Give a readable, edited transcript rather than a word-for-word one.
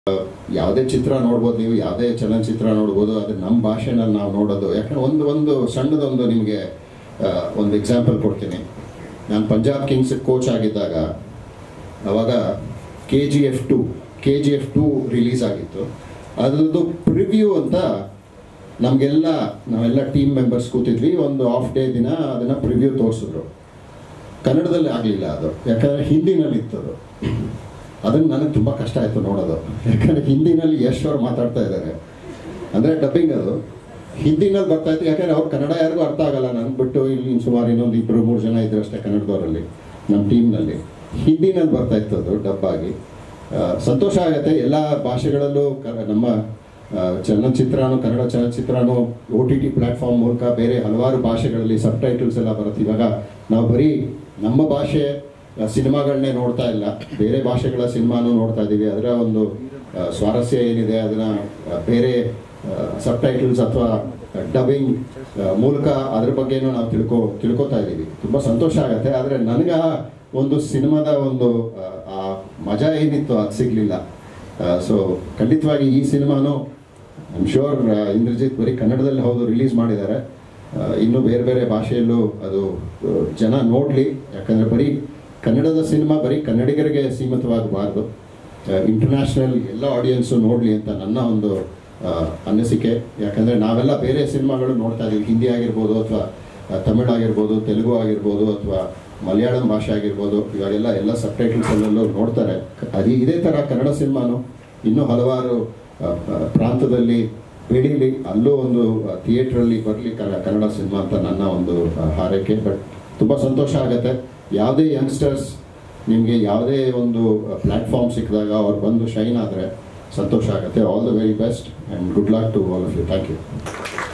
ಯಾವುದೇ ಚಿತ್ರ ನೋಡ್ಬೋದು, ನೀವು ಯಾವುದೇ ಚಲನಚಿತ್ರ ನೋಡ್ಬೋದು, ಅದು ನಮ್ಮ ಭಾಷೆನಲ್ಲಿ ನಾವು ನೋಡೋದು. ಯಾಕಂದರೆ ಒಂದು ಸಣ್ಣದೊಂದು ನಿಮಗೆ ಒಂದು ಎಕ್ಸಾಂಪಲ್ ಕೊಡ್ತೀನಿ. ನಾನು ಪಂಜಾಬ್ ಕಿಂಗ್ಸ್ ಕೋಚ್ ಆಗಿದ್ದಾಗ ಆವಾಗ KGF 2 ರಿಲೀಸ್ ಆಗಿತ್ತು. ಅದರದ್ದು ಪ್ರಿವ್ಯೂ ಅಂತ ನಾವೆಲ್ಲ ಟೀಮ್ ಮೆಂಬರ್ಸ್ ಕೂತಿದ್ವಿ. ಒಂದು ಆಫ್ ಡೇ ದಿನ ಅದನ್ನು ಪ್ರಿವ್ಯೂ ತೋರಿಸಿದ್ರು. ಕನ್ನಡದಲ್ಲಿ ಆಗಲಿಲ್ಲ ಅದು, ಯಾಕಂದರೆ ಹಿಂದಿನಲ್ಲಿ ಇತ್ತದು. ಅದನ್ನು ನನಗೆ ತುಂಬ ಕಷ್ಟ ಆಯಿತು ನೋಡೋದು. ಯಾಕಂದರೆ ಹಿಂದಿನಲ್ಲಿ ಯಶ್ ಅವ್ರು ಮಾತಾಡ್ತಾ ಇದ್ದಾರೆ, ಅಂದರೆ ಡಬ್ಬಿಂಗ್ ಅದು ಹಿಂದಿನಲ್ಲಿ ಬರ್ತಾಯಿತ್ತು. ಯಾಕಂದರೆ ಅವ್ರು ಕನ್ನಡ ಯಾರಿಗೂ ಅರ್ಥ ಆಗಲ್ಲ. ನನಗೆ ಬಿಟ್ಟು ಇಲ್ಲಿ ಸುಮಾರು ಇನ್ನೊಂದು 2-3 ಜನ ಇದ್ರು ಅಷ್ಟೇ ಕನ್ನಡದವರಲ್ಲಿ ನಮ್ಮ ಟೀಮ್ನಲ್ಲಿ. ಹಿಂದಿನಲ್ಲಿ ಬರ್ತಾಯಿತ್ತು ಅದು ಡಬ್ಬಾಗಿ. ಸಂತೋಷ ಆಗುತ್ತೆ. ಎಲ್ಲ ಭಾಷೆಗಳಲ್ಲೂ ನಮ್ಮ ಚಲನಚಿತ್ರನೂ, ಕನ್ನಡ ಚಲನಚಿತ್ರನೂ OTT ಪ್ಲ್ಯಾಟ್ಫಾರ್ಮ್ ಮೂಲಕ ಬೇರೆ ಹಲವಾರು ಭಾಷೆಗಳಲ್ಲಿ ಸಬ್ ಟೈಟಲ್ಸ್ ಎಲ್ಲ ಬರುತ್ತೆ. ಇವಾಗ ನಾವು ಬರೀ ನಮ್ಮ ಭಾಷೆ ಸಿನಿಮಾಗಳನ್ನೇ ನೋಡ್ತಾ ಇಲ್ಲ, ಬೇರೆ ಭಾಷೆಗಳ ಸಿನಿಮಾನೂ ನೋಡ್ತಾ ಇದ್ದೀವಿ. ಅದರ ಒಂದು ಸ್ವಾರಸ್ಯ ಏನಿದೆ ಅದನ್ನು ಬೇರೆ ಸಬ್ ಟೈಟಲ್ಸ್ ಅಥವಾ ಡಬ್ಬಿಂಗ್ ಮೂಲಕ ಅದ್ರ ಬಗ್ಗೆನೂ ನಾವು ತಿಳ್ಕೊತಾ ಇದ್ದೀವಿ. ತುಂಬ ಸಂತೋಷ ಆಗುತ್ತೆ. ಆದರೆ ನನಗೆ ಒಂದು ಸಿನಿಮಾದ ಒಂದು ಆ ಮಜಾ ಏನಿತ್ತು ಅದು ಸಿಗಲಿಲ್ಲ. ಸೊ ಖಂಡಿತವಾಗಿ ಈ ಸಿನಿಮಾನು ಐ ಆಮ್ ಶ್ಯೂರ್ ಇಂದ್ರಜಿತ್ ಬರೀ ಕನ್ನಡದಲ್ಲಿ ಹೌದು ರಿಲೀಸ್ ಮಾಡಿದ್ದಾರೆ, ಇನ್ನೂ ಬೇರೆ ಬೇರೆ ಭಾಷೆಯಲ್ಲೂ ಅದು ಜನ ನೋಡಲಿ. ಯಾಕಂದರೆ ಬರೀ ಕನ್ನಡದ ಸಿನಿಮಾ ಬರೀ ಕನ್ನಡಿಗರಿಗೆ ಸೀಮಿತವಾಗಬಾರ್ದು, ಇಂಟರ್ನ್ಯಾಷನಲ್ ಎಲ್ಲ ಆಡಿಯನ್ಸು ನೋಡಲಿ ಅಂತ ನನ್ನ ಒಂದು ಅನಿಸಿಕೆ. ಯಾಕಂದರೆ ನಾವೆಲ್ಲ ಬೇರೆ ಸಿನಿಮಾಗಳು ನೋಡ್ತಾ ಇದ್ದೀವಿ, ಹಿಂದಿ ಆಗಿರ್ಬೋದು ಅಥವಾ ತಮಿಳು ಆಗಿರ್ಬೋದು, ತೆಲುಗು ಆಗಿರ್ಬೋದು ಅಥವಾ ಮಲಯಾಳಂ ಭಾಷೆ ಆಗಿರ್ಬೋದು. ಇವಾಗೆಲ್ಲ ಸಬ್ ಟೈಟಲ್ಸಲ್ಲೆಲ್ಲೂ ನೋಡ್ತಾರೆ. ಇದೇ ಥರ ಕನ್ನಡ ಸಿನಿಮಾನು ಇನ್ನೂ ಹಲವಾರು ಪ್ರಾಂತದಲ್ಲಿ ಬೆಳೀಲಿ, ಅಲ್ಲೂ ಒಂದು ಥಿಯೇಟ್ರಲ್ಲಿ ಬರಲಿ ಕನ್ನಡ ಸಿನಿಮಾ ಅಂತ ನನ್ನ ಒಂದು ಹಾರೈಕೆ. ಬಟ್ ತುಂಬ ಸಂತೋಷ ಆಗುತ್ತೆ. ಯಾವುದೇ ಯಂಗ್ಸ್ಟರ್ಸ್ ನಿಮಗೆ ಯಾವುದೇ ಒಂದು ಪ್ಲ್ಯಾಟ್ಫಾರ್ಮ್ ಸಿಕ್ಕಿದಾಗ ಅವ್ರು ಬಂದು ಶೈನ್ ಆದರೆ ಸಂತೋಷ ಆಗುತ್ತೆ. All the very best and good luck to all of you. Thank you.